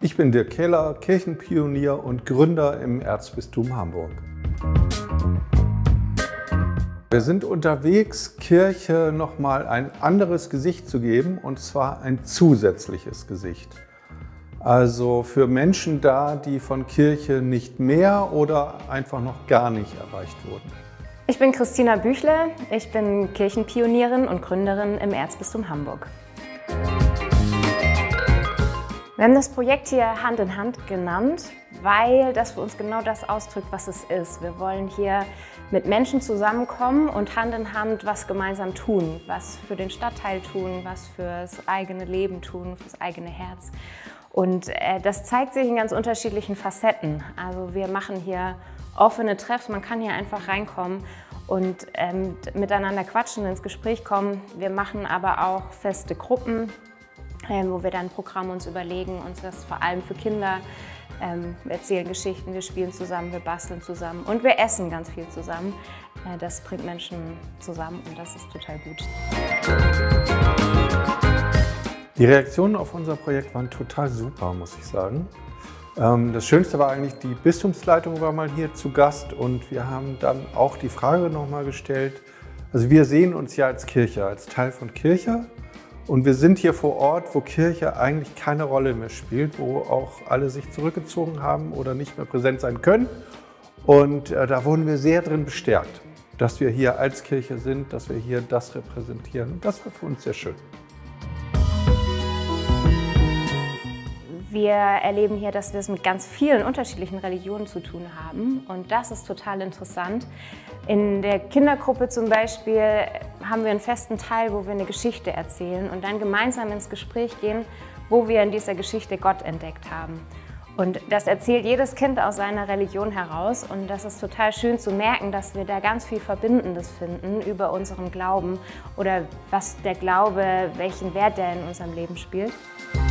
Ich bin Dirk Keller, Kirchenpionier und Gründer im Erzbistum Hamburg. Wir sind unterwegs, Kirche nochmal ein anderes Gesicht zu geben, und zwar ein zusätzliches Gesicht. Also für Menschen da, die von Kirche nicht mehr oder einfach noch gar nicht erreicht wurden. Ich bin Christina Büchle, ich bin Kirchenpionierin und Gründerin im Erzbistum Hamburg. Wir haben das Projekt hier Hand in Hand genannt, weil das für uns genau das ausdrückt, was es ist. Wir wollen hier mit Menschen zusammenkommen und Hand in Hand was gemeinsam tun, was für den Stadtteil tun, was fürs eigene Leben tun, fürs eigene Herz. Und das zeigt sich in ganz unterschiedlichen Facetten. Also wir machen hier offene Treffs, man kann hier einfach reinkommen und miteinander quatschen, ins Gespräch kommen. Wir machen aber auch feste Gruppen, wo wir dann ein Programm uns überlegen, uns das vor allem für Kinder, wir erzählen Geschichten, wir spielen zusammen, wir basteln zusammen und wir essen ganz viel zusammen. Das bringt Menschen zusammen und das ist total gut. Die Reaktionen auf unser Projekt waren total super, muss ich sagen. Das Schönste war eigentlich, die Bistumsleitung war mal hier zu Gast und wir haben dann auch die Frage nochmal gestellt. Also wir sehen uns ja als Kirche, als Teil von Kirche. Und wir sind hier vor Ort, wo Kirche eigentlich keine Rolle mehr spielt, wo auch alle sich zurückgezogen haben oder nicht mehr präsent sein können. Und da wurden wir sehr drin bestärkt, dass wir hier als Kirche sind, dass wir hier das repräsentieren. Und das war für uns sehr schön. Wir erleben hier, dass wir es mit ganz vielen unterschiedlichen Religionen zu tun haben und das ist total interessant. In der Kindergruppe zum Beispiel haben wir einen festen Teil, wo wir eine Geschichte erzählen und dann gemeinsam ins Gespräch gehen, wo wir in dieser Geschichte Gott entdeckt haben. Und das erzählt jedes Kind aus seiner Religion heraus und das ist total schön zu merken, dass wir da ganz viel Verbindendes finden über unseren Glauben oder was der Glaube, welchen Wert der in unserem Leben spielt.